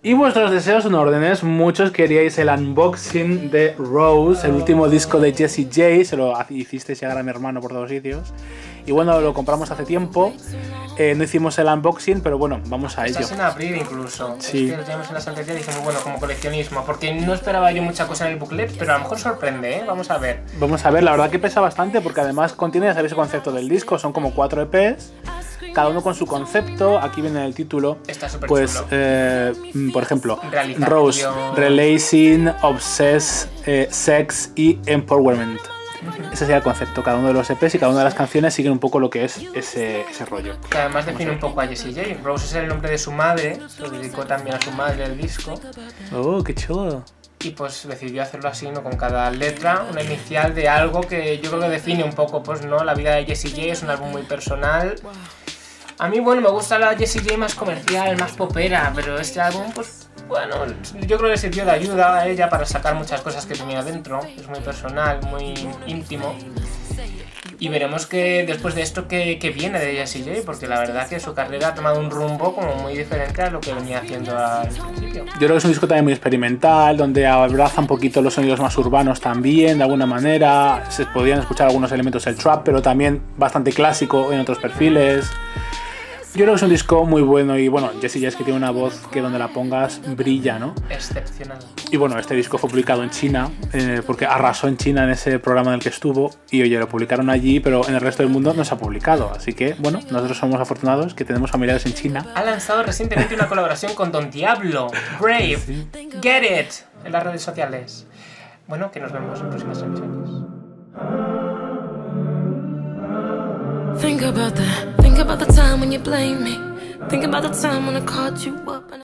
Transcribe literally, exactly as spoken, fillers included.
Y vuestros deseos son órdenes. Muchos queríais el unboxing de Rose, el último disco de Jessie J. Se lo hicisteis llegar a mi hermano por todos sitios. Y bueno, lo compramos hace tiempo. Eh, no hicimos el unboxing, pero bueno, vamos a ello. Estás en abrir incluso. Sí. Es que lo tenemos en la estantería y dijimos, bueno, como coleccionismo. Porque no esperaba yo mucha cosa en el booklet, pero a lo mejor sorprende, ¿eh? Vamos a ver. Vamos a ver, la verdad que pesa bastante porque además contiene, ya sabéis el concepto del disco, son como cuatro E Pes. Cada uno con su concepto, aquí viene el título. Está súper pues, chulo. Eh, por ejemplo, Realización. Rose, Relacing, Obsess, eh, Sex y Empowerment. Ese sería el concepto. Cada uno de los E Pes y cada una de las canciones siguen un poco lo que es ese, ese rollo. Que además define un poco a Jessie J. Rose es el nombre de su madre, se lo dedicó también a su madre el disco. Oh, qué chulo. Y pues decidió hacerlo así, ¿no? Con cada letra, una inicial de algo que yo creo que define un poco, pues, ¿no? La vida de Jessie J. Es un álbum muy personal. A mí, bueno, me gusta la Jessie J más comercial, más popera, pero este álbum, pues, bueno, yo creo que le sirvió de ayuda a ella para sacar muchas cosas que tenía dentro. Es muy personal, muy íntimo. Y veremos que después de esto que, que viene de Jessie J, porque la verdad que su carrera ha tomado un rumbo como muy diferente a lo que venía haciendo al principio. Yo creo que es un disco también muy experimental, donde abraza un poquito los sonidos más urbanos también, de alguna manera. Se podían escuchar algunos elementos del trap, pero también bastante clásico en otros perfiles. Yo creo que es un disco muy bueno y bueno, Jessie J es que tiene una voz que donde la pongas brilla, ¿no? Excepcional. Y bueno, este disco fue publicado en China, eh, porque arrasó en China en ese programa en el que estuvo y oye, lo publicaron allí, pero en el resto del mundo no se ha publicado. Así que bueno, nosotros somos afortunados que tenemos familiares en China. Ha lanzado recientemente una colaboración con Don Diablo, Brave, Sí. Get It, en las redes sociales. Bueno, que nos vemos en próximas emisiones. Think about that. Think about the time when you blamed me. Think about the time when I called you up and